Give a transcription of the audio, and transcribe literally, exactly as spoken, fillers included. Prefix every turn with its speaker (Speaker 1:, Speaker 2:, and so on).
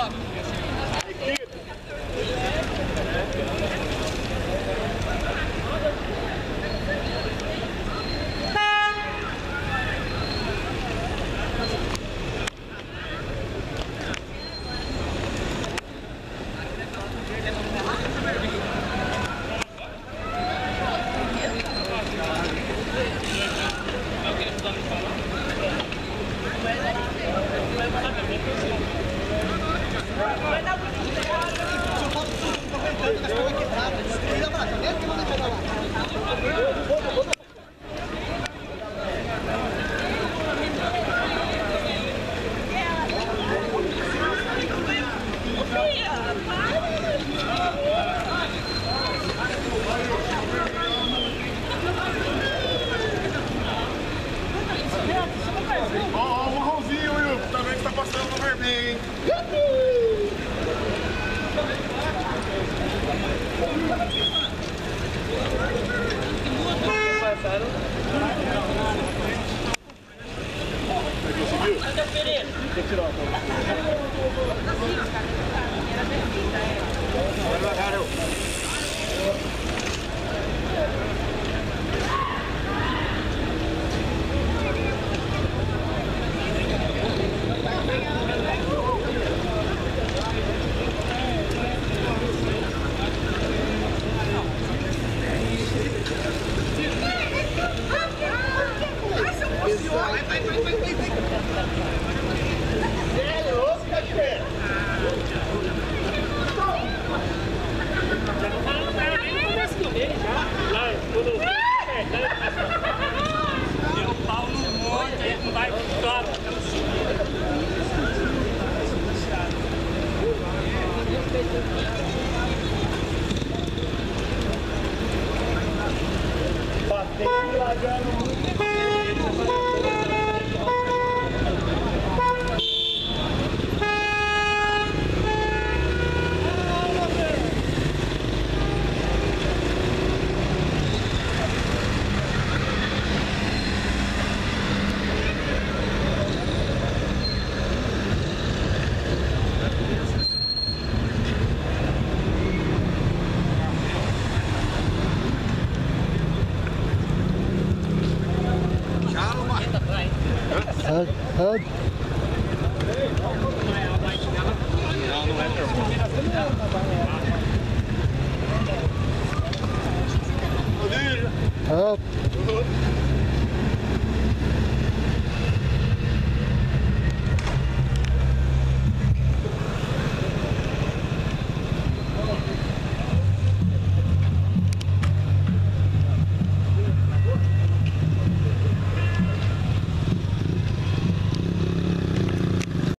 Speaker 1: Ó, o marronzinho, Will, também que tá passando no vermelho, hein? Conseguiu? Tem que tirar. Vai devagar, eu. Vai, vai, vai, vai, vai. É louco, tá diferente. Já não fala nada, nem começa com ele já. Lá, quando deu o pau no monte, aí não vai fora. Batendo, largando.
Speaker 2: Hug, hug. Hug.